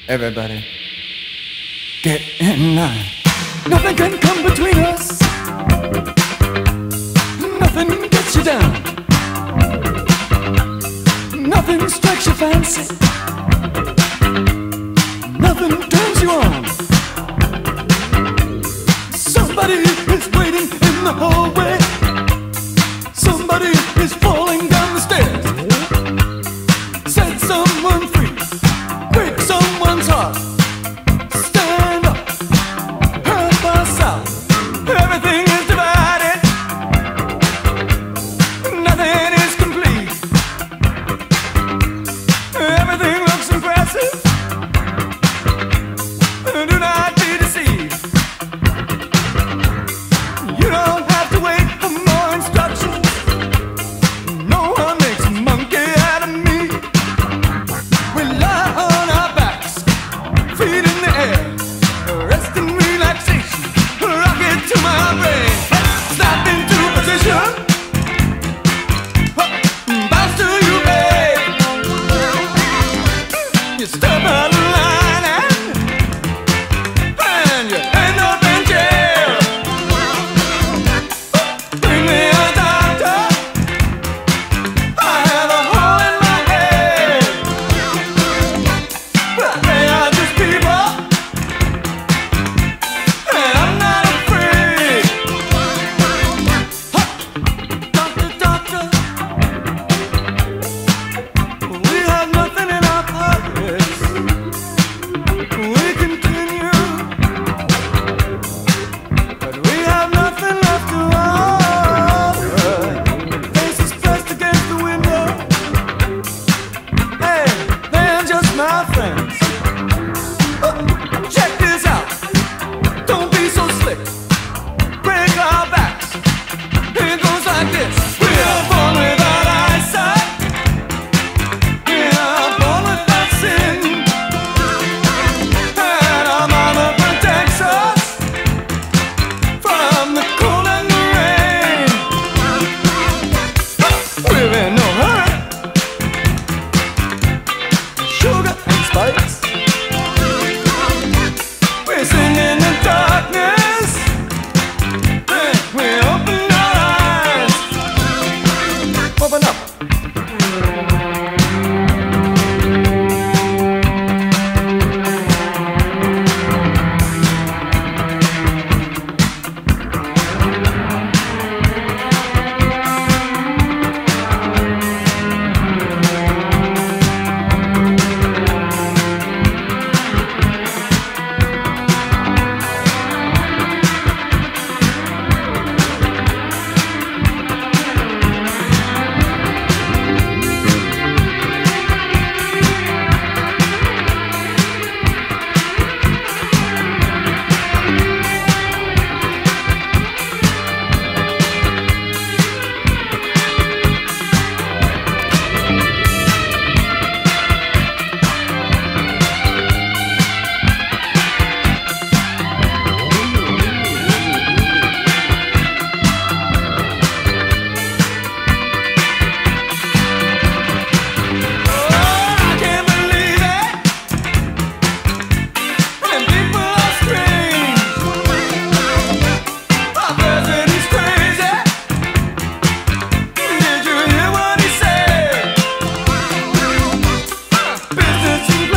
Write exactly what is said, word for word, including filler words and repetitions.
Everybody, get in line. Nothing can come between us. Nothing gets you down. Nothing strikes your fancy. Nothing turns you on. Somebody is waiting in the hallway. Somebody is falling down the stairs. Set someone free. Break someone's heart. Stand up. Help us out. Everything is divided. Nothing is complete. Everything looks impressive. Do not be deceived. You don't have to wait for more instructions. No one makes a monkey out of me. We lie on our backs, feet in the air, rest in relaxation, rock it to my brain. Snap into position, bounce till you beg. You step out of line and, and you end up in jail. Bring me a doctor, I have a hole in my head. They are just people, and I'm not afraid. Doctor, doctor, we have nothing in our pockets. We continue, but we have nothing left to offer. Faces pressed against the window. Hey, they're just my friends. Uh, check this out. Don't be so slick. Break our backs. It goes like this. We are born without eyesight. We are born without sin. And our mama protects us from the cold and the rain. We're in no hurry. Sugar and spice. We're singing in darkness. Then we open our eyes. Open up. Business